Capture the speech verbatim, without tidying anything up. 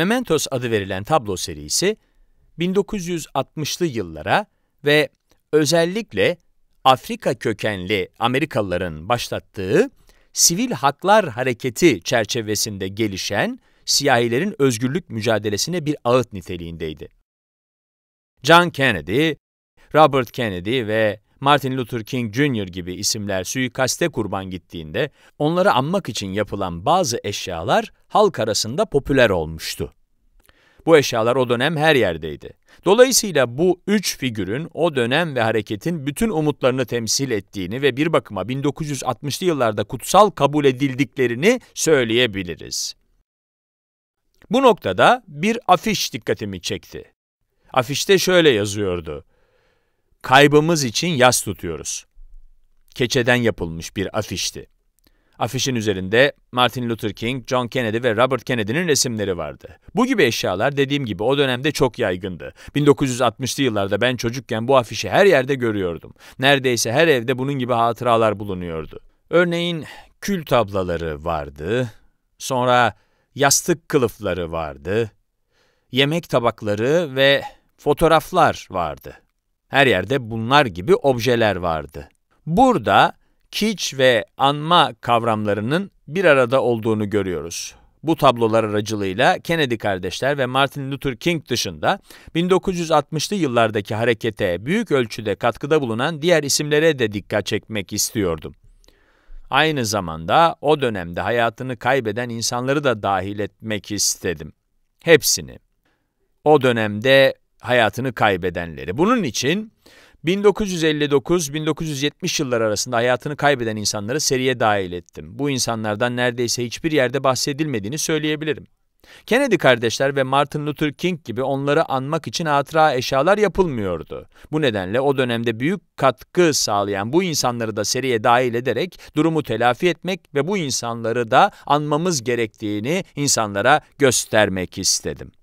Mementos adı verilen tablo serisi, bin dokuz yüz altmışlı yıllara ve özellikle Afrika kökenli Amerikalıların başlattığı sivil haklar hareketi çerçevesinde gelişen siyahilerin özgürlük mücadelesine bir ağıt niteliğindeydi. John Kennedy, Robert Kennedy ve Martin Luther King Junior gibi isimler suikaste kurban gittiğinde onları anmak için yapılan bazı eşyalar halk arasında popüler olmuştu. Bu eşyalar o dönem her yerdeydi. Dolayısıyla bu üç figürün o dönem ve hareketin bütün umutlarını temsil ettiğini ve bir bakıma bin dokuz yüz altmışlı yıllarda kutsal kabul edildiklerini söyleyebiliriz. Bu noktada bir afiş dikkatimi çekti. Afişte şöyle yazıyordu: "Kaybımız için yas tutuyoruz." Keçeden yapılmış bir afişti. Afişin üzerinde Martin Luther King, John Kennedy ve Robert Kennedy'nin resimleri vardı. Bu gibi eşyalar dediğim gibi o dönemde çok yaygındı. bin dokuz yüz altmışlı yıllarda ben çocukken bu afişi her yerde görüyordum. Neredeyse her evde bunun gibi hatıralar bulunuyordu. Örneğin kül tablaları vardı, sonra yastık kılıfları vardı, yemek tabakları ve fotoğraflar vardı. Her yerde bunlar gibi objeler vardı. Burada kiç ve anma kavramlarının bir arada olduğunu görüyoruz. Bu tablolar aracılığıyla Kennedy kardeşler ve Martin Luther King dışında bin dokuz yüz altmışlı yıllardaki harekete büyük ölçüde katkıda bulunan diğer isimlere de dikkat çekmek istiyordum. Aynı zamanda o dönemde hayatını kaybeden insanları da dahil etmek istedim. Hepsini. O dönemde hayatını kaybedenleri. Bunun için bin dokuz yüz elli dokuz bin dokuz yüz yetmiş yılları arasında hayatını kaybeden insanları seriye dahil ettim. Bu insanlardan neredeyse hiçbir yerde bahsedilmediğini söyleyebilirim. Kennedy kardeşler ve Martin Luther King gibi onları anmak için hatıra eşyalar yapılmıyordu. Bu nedenle o dönemde büyük katkı sağlayan bu insanları da seriye dahil ederek durumu telafi etmek ve bu insanları da anmamız gerektiğini insanlara göstermek istedim.